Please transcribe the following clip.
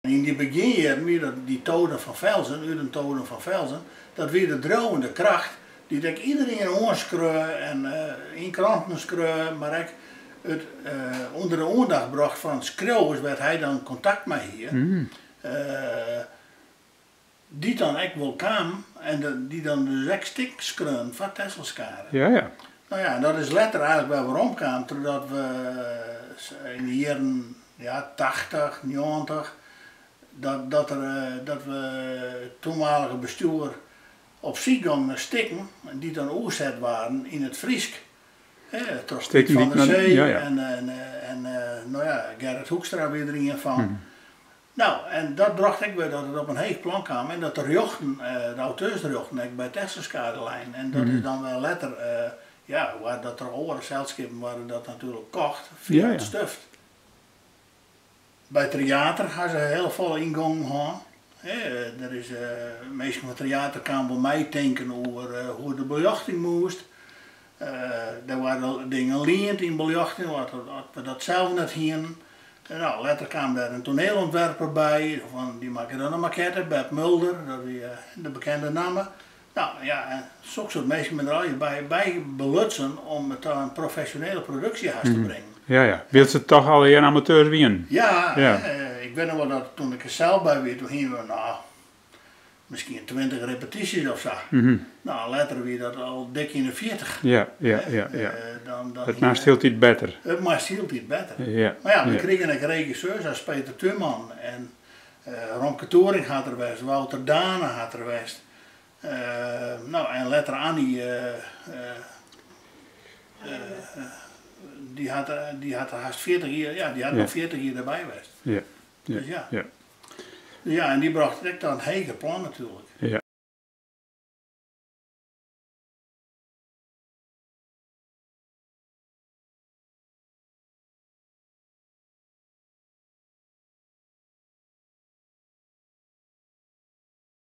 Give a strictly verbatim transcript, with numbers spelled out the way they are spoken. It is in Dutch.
In die beginjaren, wie dat, die toden van Velzen, uit een toden van Velzen, dat weer de drouwende kracht, die denk iedereen onskreun en uh, in kranten skreun, maar ik het uh, onder de aandacht bracht van schreeuwers, werd hij dan contact met hier. Mm. Uh, die dan echt wel kwam en de, die dan dus echt stik skreun van Tesselskade. Ja, ja. Nou ja, dat is later eigenlijk waar we omkwamen, totdat we in de jaren ja, tachtig, negentig, dat, dat, er, dat we het toenmalige bestuur op zee gingen naar stikken, die dan oorzet waren in het Friesk. Trostiek van der Zee ja, ja. en, en, en uh, nou ja, Gerrit Hoekstra weer erin van. Hmm. Nou, en dat bracht ik weer dat het op een heeg plan kwam en dat de rjochten, uh, de auteursrjochten bij Tesselskadelijn en dat hmm. is dan wel letter, uh, ja, waar dat er andere zeilschepen waren dat natuurlijk kocht via ja, ja. het stuft. Bij het theater gaan ze heel veel ingang gehad. He, er is, uh, meestal van het theater kwamen bij mij denken over uh, hoe de bejachting moest. Uh, er waren dingen leend in bejachting, dat we dat zelf net hingen. En nou, later kwam daar een toneelontwerper bij, van, die maakte dan een maquette, Bert Mulder, dat is uh, de bekende namen. Nou ja, en zo'n soort mensen met er al je bij, bij belutsen om het aan een professionele productiehuis mm. te brengen. Ja, ja. Wilt ze toch al een amateur winnen? Ja, ja. Uh, ik weet nog wel dat toen ik er zelf bij weer, toen gingen we, nou, misschien twintig repetities of zo. Mm-hmm. Nou, later weer dat al dik in de veertig. Ja, ja, ja. ja. Uh, dan, dan het maakt heel iets beter. Het maakt heel iets beter. Ja. Maar ja, we ja. kregen een regisseur als Peter Tuurman en uh, Romke Toring had er geweest, Wouter Dane had er geweest. Uh, nou, en later Annie, uh, uh, uh, uh, die had, uh, die had haast veertig jaar, ja, die had ja. nog veertig jaar erbij geweest. Ja. Ja. Dus ja. ja. Ja, en die bracht ik dan een hege plan natuurlijk. Ja.